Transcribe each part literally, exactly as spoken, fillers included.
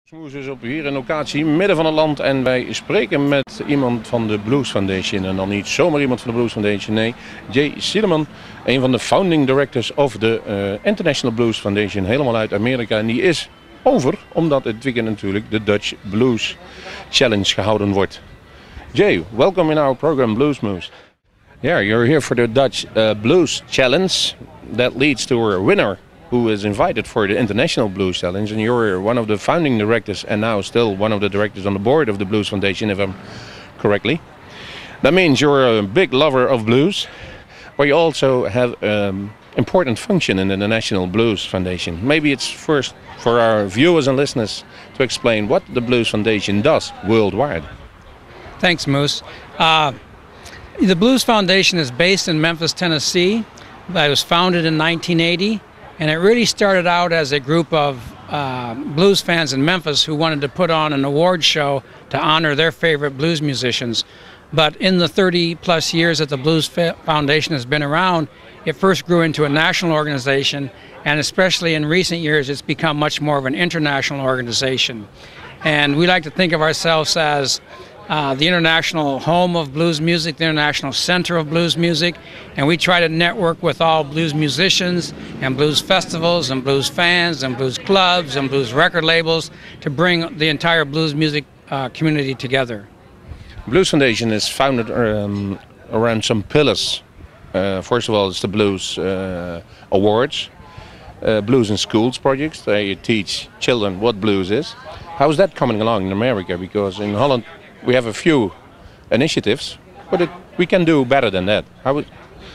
Smooth is op hier in locatie, midden van het land, en wij spreken met iemand van de Blues Foundation. En dan niet zomaar iemand van de Blues Foundation, nee, Jay Silliman, een van de founding directors of de uh, International Blues Foundation, helemaal uit Amerika. En die is over, omdat het weekend natuurlijk de Dutch Blues Challenge gehouden wordt. Jay, welcome in our program Blues Moose. Yeah, you're here for the Dutch uh, Blues Challenge that leads to a winner who is invited for the International Blues Challenge, and you're one of the founding directors and now still one of the directors on the board of the Blues Foundation, if I'm correctly. That means you're a big lover of blues, but you also have an um, important function in the National Blues Foundation. Maybe it's first for our viewers and listeners to explain what the Blues Foundation does worldwide. Thanks, Moose. Uh, the Blues Foundation is based in Memphis, Tennessee. It was founded in nineteen eighty. And it really started out as a group of uh, blues fans in Memphis who wanted to put on an award show to honor their favorite blues musicians. But in the thirty plus years that the Blues Foundation has been around, it first grew into a national organization, and especially in recent years it's become much more of an international organization. And we like to think of ourselves as Uh, the international home of blues music, the international center of blues music, and we try to network with all blues musicians and blues festivals and blues fans and blues clubs and blues record labels to bring the entire blues music uh, community together. Blues Foundation is founded um, around some pillars. Uh, first of all, it's the Blues uh, Awards, uh, Blues in Schools projects. They teach children what blues is. How is that coming along in America? Because in Holland we have a few initiatives, but it, we can do better than that. How, would,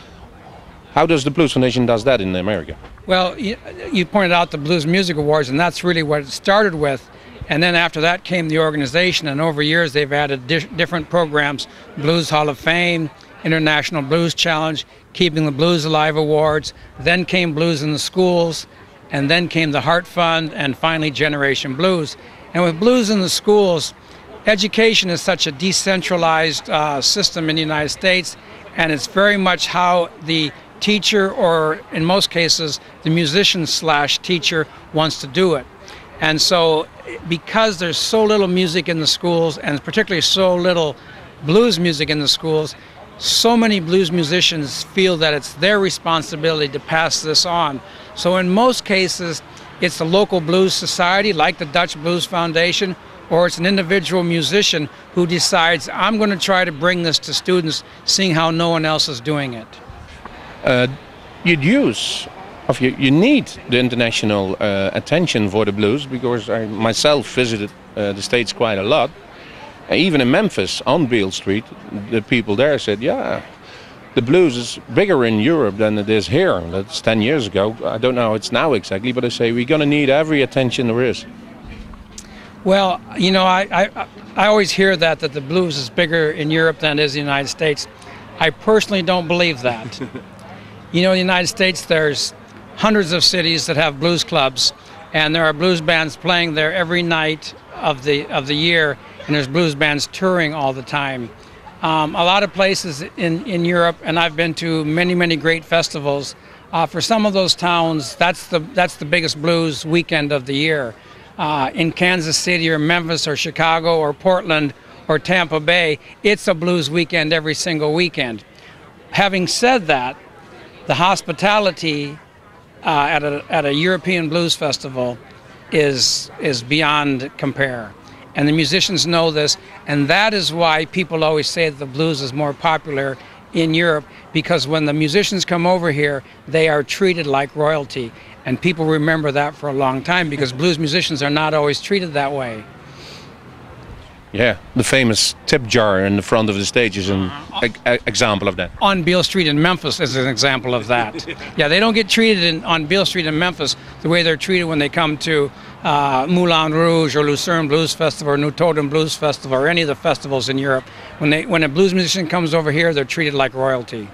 how does the Blues Foundation does that in America? Well, you, you pointed out the Blues Music Awards, and that's really what it started with. And then after that came the organization, and over years they've added di different programs: Blues Hall of Fame, International Blues Challenge, Keeping the Blues Alive Awards. Then came Blues in the Schools, and then came the Heart Fund, and finally Generation Blues. And with Blues in the Schools, education is such a decentralized uh, system in the United States, and it's very much how the teacher, or in most cases the musician slash teacher, wants to do it. And so because there's so little music in the schools, and particularly so little blues music in the schools, so many blues musicians feel that it's their responsibility to pass this on. So in most cases it's the local blues society, like the Dutch Blues Foundation, or it's an individual musician who decides, I'm going to try to bring this to students, seeing how no one else is doing it. Uh, you'd use, of you, you need the international uh, attention for the blues, because I myself visited uh, the States quite a lot. And even in Memphis, on Beale Street, the people there said, yeah, the blues is bigger in Europe than it is here. That's ten years ago. I don't know how it's now exactly, but I say we're going to need every attention there is. Well, you know, I, I, I always hear that, that the blues is bigger in Europe than it is in the United States. I personally don't believe that. You know, in the United States there's hundreds of cities that have blues clubs, and there are blues bands playing there every night of the, of the year, and there's blues bands touring all the time. Um, a lot of places in, in Europe, and I've been to many, many great festivals, uh, for some of those towns, that's the, that's the biggest blues weekend of the year. Uh, in Kansas City or Memphis or Chicago or Portland or Tampa Bay, it's a blues weekend every single weekend. Having said that, the hospitality uh, at, a, at a European blues festival is, is beyond compare. And the musicians know this, and that is why people always say that the blues is more popular in Europe, because when the musicians come over here, they are treated like royalty. And people remember that for a long time, because blues musicians are not always treated that way. Yeah, the famous tip jar in the front of the stage is an e example of that. On Beale Street in Memphis is an example of that. Yeah, they don't get treated in, on Beale Street in Memphis the way they're treated when they come to uh, Moulin Rouge or Lucerne Blues Festival or New Totem Blues Festival or any of the festivals in Europe. When, they, when a blues musician comes over here, they're treated like royalty.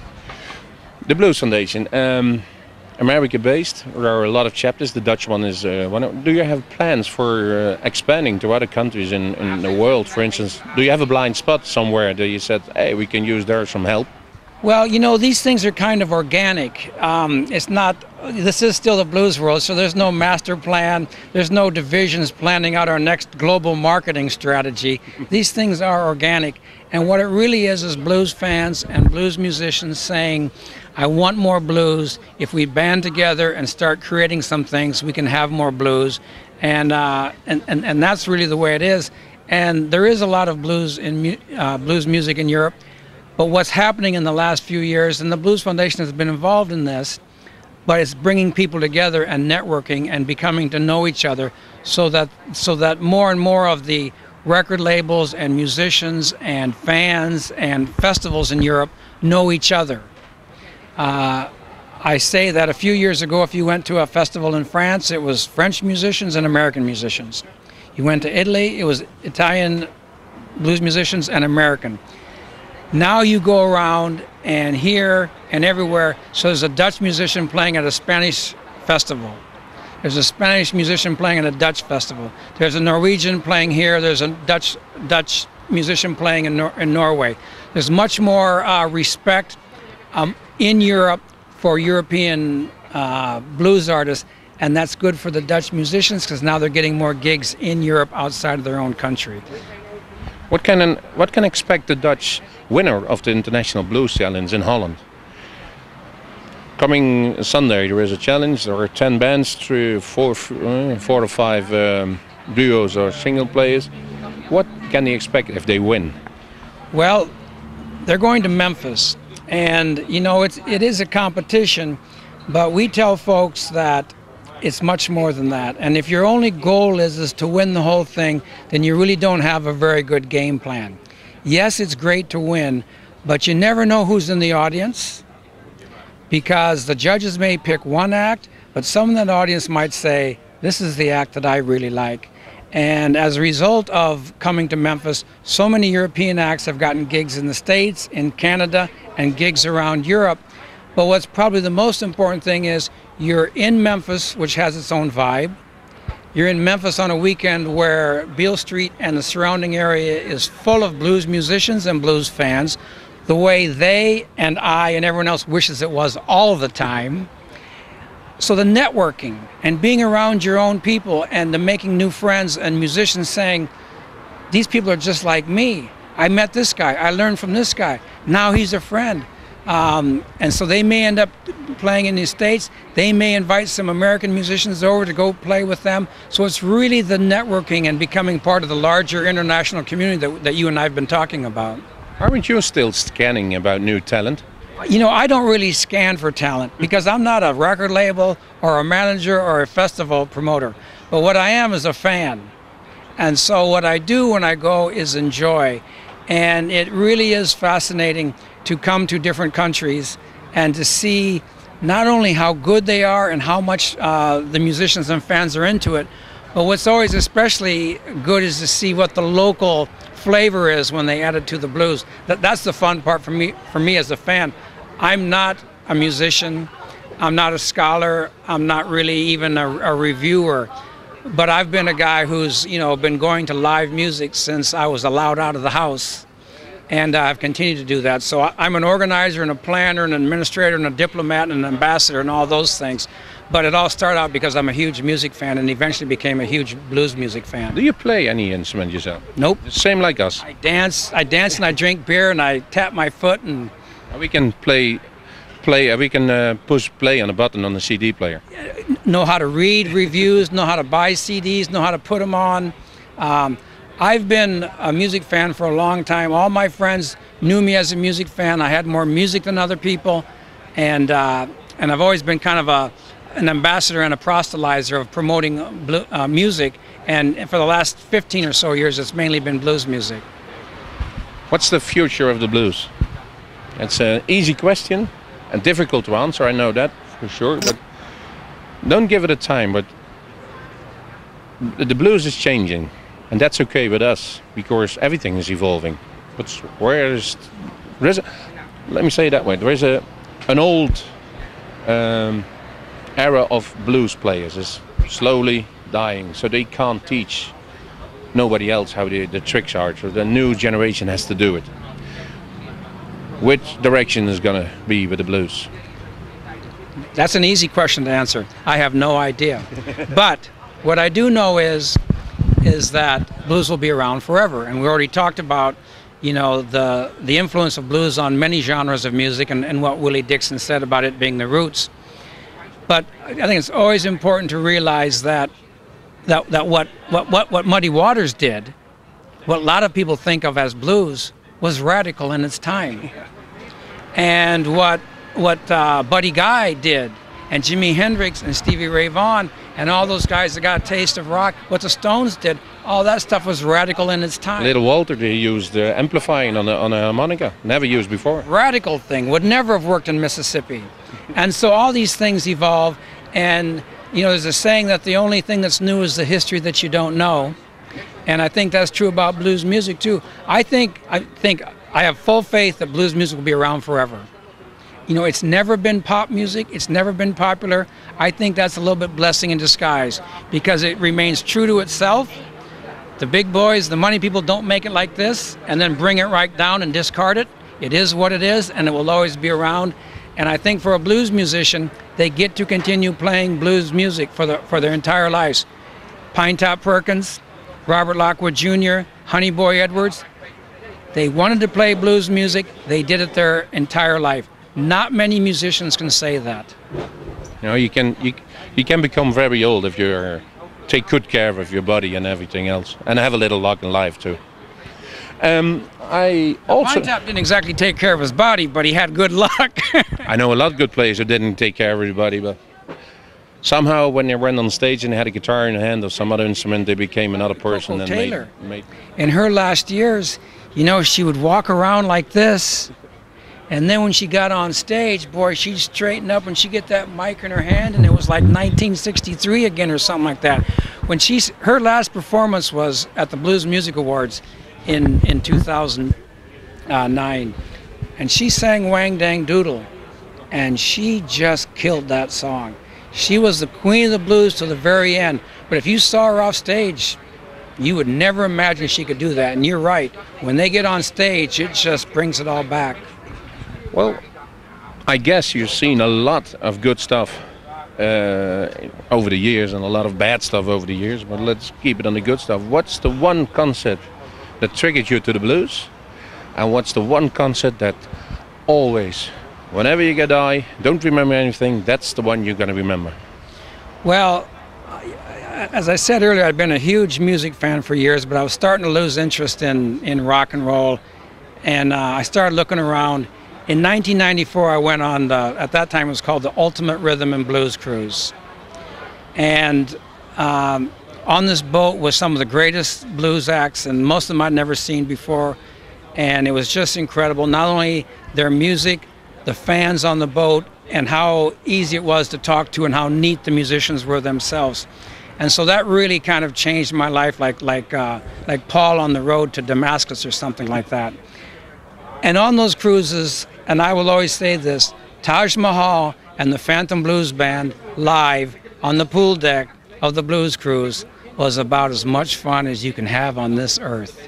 The Blues Foundation, um, America-based. There are a lot of chapters. The Dutch one is uh, one. Do you have plans for uh, expanding to other countries in, in the world? For instance, do you have a blind spot somewhere that you said, hey, we can use there some help? Well, you know, these things are kind of organic. Um, it's not, this is still the blues world, so there's no master plan. There's no divisions planning out our next global marketing strategy. These things are organic. And what it really is is blues fans and blues musicians saying, I want more blues. If we band together and start creating some things, we can have more blues. And, uh, and, and, and that's really the way it is. And there is a lot of blues, in, uh, blues music in Europe. But what's happening in the last few years, and the Blues Foundation has been involved in this, but it's bringing people together and networking and becoming to know each other so that so that more and more of the record labels and musicians and fans and festivals in Europe know each other. Uh, I say that a few years ago, if you went to a festival in France, it was French musicians and American musicians. You went to Italy, it was Italian blues musicians and American. Now you go around and here and everywhere, so there's a Dutch musician playing at a Spanish festival. There's a Spanish musician playing at a Dutch festival. There's a Norwegian playing here. There's a Dutch Dutch musician playing in, Nor in Norway. There's much more uh, respect um, in Europe for European uh, blues artists, and that's good for the Dutch musicians because now they're getting more gigs in Europe outside of their own country. What can what can expect the Dutch winner of the International Blues Challenge in Holland? Coming Sunday, there is a challenge. There are ten bands through four, uh, four or five um, duos or single players. What can they expect if they win? Well, they're going to Memphis, and you know it's it is a competition, but we tell folks that it's much more than that. And if your only goal is, is to win the whole thing, then you really don't have a very good game plan. Yes, it's great to win, but you never know who's in the audience because the judges may pick one act, but some in that audience might say, this is the act that I really like. And as a result of coming to Memphis, so many European acts have gotten gigs in the States, in Canada, and gigs around Europe. But what's probably the most important thing is you're in Memphis, which has its own vibe. You're in Memphis on a weekend where Beale Street and the surrounding area is full of blues musicians and blues fans, the way they and I and everyone else wishes it was all the time. So the networking and being around your own people and the making new friends and musicians saying, these people are just like me. I met this guy, I learned from this guy, now he's a friend. Um, and so they may end up playing in the States. They may invite some American musicians over to go play with them. So it's really the networking and becoming part of the larger international community that, that you and I have been talking about. Aren't you still scanning about new talent? You know, I don't really scan for talent because I'm not a record label or a manager or a festival promoter. But what I am is a fan. And so what I do when I go is enjoy. And it really is fascinating to come to different countries and to see not only how good they are and how much uh, the musicians and fans are into it, but what's always especially good is to see what the local flavor is when they add it to the blues. That, that's the fun part for me, for me as a fan. I'm not a musician, I'm not a scholar, I'm not really even a, a reviewer, but I've been a guy who's, you know, been going to live music since I was allowed out of the house. And uh, I've continued to do that. So I'm an organizer and a planner and an administrator and a diplomat and an ambassador and all those things. But it all started out because I'm a huge music fan and eventually became a huge blues music fan. Do you play any instrument yourself? Nope. Same like us. I dance, I dance and I drink beer and I tap my foot and... We can play, play. We can uh, push play on a button on the C D player. Know how to read reviews, know how to buy C Ds, know how to put them on. Um, I've been a music fan for a long time. All my friends knew me as a music fan. I had more music than other people, and uh, and I've always been kind of a an ambassador and a proselytizer of promoting blue, uh, music. And for the last fifteen or so years, it's mainly been blues music. What's the future of the blues? It's an easy question and difficult to answer. I know that for sure, but don't give it a time. But the blues is changing. And that's okay with us, because everything is evolving. But where is, there is a, let me say it that way, there is a, an old um, era of blues players is slowly dying, so they can't teach nobody else how the, the tricks are, so the new generation has to do it. which direction is going to be with the blues? That's an easy question to answer. I have no idea. But what I do know is is that blues will be around forever. And we already talked about, you know, the the influence of blues on many genres of music, and, and what Willie Dixon said about it being the roots. But I think it's always important to realize that that, that what, what, what, what Muddy Waters did, what a lot of people think of as blues, was radical in its time. And what what uh, Buddy Guy did, and Jimi Hendrix and Stevie Ray Vaughan and all those guys that got a taste of rock, what the Stones did, all that stuff was radical in its time. Little Walter, they used uh, amplifying on a, on a harmonica, never used before. Radical thing, would never have worked in Mississippi. And so all these things evolve, and you know, there's a saying that the only thing that's new is the history that you don't know. And I think that's true about blues music too. I think I think I have full faith that blues music will be around forever. You know, it's never been pop music, it's never been popular. I think that's a little bit blessing in disguise, because it remains true to itself. The big boys, the money people, don't make it like this and then bring it right down and discard it. It is what it is, and it will always be around. And I think for a blues musician, they get to continue playing blues music for the for their entire lives. Pinetop Perkins, Robert Lockwood Junior, Honey Boy Edwards, they wanted to play blues music, they did it their entire life. Not many musicians can say that. You know, you can you you can become very old if you take good care of your body and everything else, and have a little luck in life too. Um, I also Pinetop didn't exactly take care of his body, but he had good luck. I know a lot of good players who didn't take care of everybody, but somehow when they went on stage and they had a guitar in the hand or some other instrument, they became another person. Coco and Taylor. Made, made In her last years, you know, she would walk around like this. And then when she got on stage, boy, she'd straighten up and she'd get that mic in her hand, and it was like nineteen sixty-three again or something like that. When she's, her last performance was at the Blues Music Awards in, in two thousand nine. And she sang Wang Dang Doodle, and she just killed that song. She was the queen of the blues to the very end. But if you saw her off stage, you would never imagine she could do that. And you're right, when they get on stage, it just brings it all back. Well, I guess you've seen a lot of good stuff uh, over the years and a lot of bad stuff over the years, but let's keep it on the good stuff. What's the one concert that triggered you to the blues? And what's the one concert that always, whenever you get high, don't remember anything, that's the one you're going to remember? Well, as I said earlier, I've been a huge music fan for years, but I was starting to lose interest in, in rock and roll, and uh, I started looking around. In nineteen ninety-four, I went on the, at that time it was called the Ultimate Rhythm and Blues Cruise. And um, on this boat was some of the greatest blues acts, and most of them I'd never seen before. And it was just incredible, not only their music, the fans on the boat, and how easy it was to talk to and how neat the musicians were themselves. And so that really kind of changed my life, like, like, uh, like Paul on the road to Damascus or something like that. And on those cruises, and I will always say this, Taj Mahal and the Phantom Blues Band live on the pool deck of the blues cruise was about as much fun as you can have on this earth.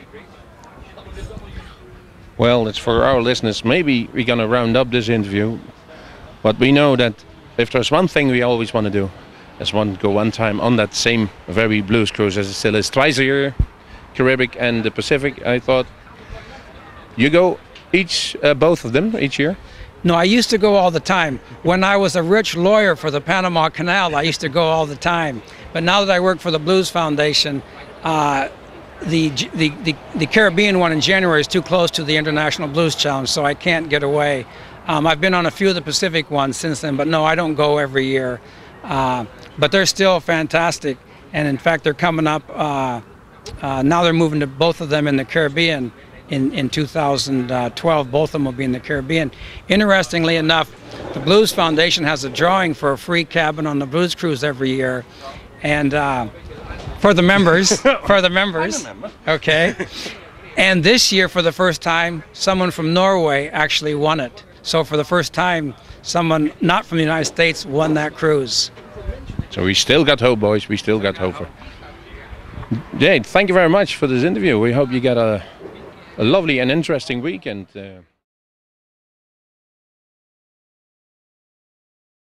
Well, it's for our listeners. Maybe we're going to round up this interview, but we know that if there's one thing we always want to do, is want to go one time on that same very blues cruise, as it still is twice a year, Caribbean and the Pacific. I thought, you go each, uh, both of them each year? No, I used to go all the time. When I was a rich lawyer for the Panama Canal, I used to go all the time. But now that I work for the Blues Foundation, uh, the, the, the, the Caribbean one in January is too close to the International Blues Challenge, so I can't get away. Um, I've been on a few of the Pacific ones since then, but no, I don't go every year. Uh, but they're still fantastic, and in fact, they're coming up. Uh, uh, now they're moving to both of them in the Caribbean. In, in two thousand twelve, both of them will be in the Caribbean. Interestingly enough, the Blues Foundation has a drawing for a free cabin on the blues cruise every year, and uh, for the members, for the members, okay. And this year, for the first time, someone from Norway actually won it. So for the first time, someone not from the United States won that cruise. So we still got hope, boys. We still got hope. Jade, thank you very much for this interview. We hope you get a a lovely and interesting weekend. Uh,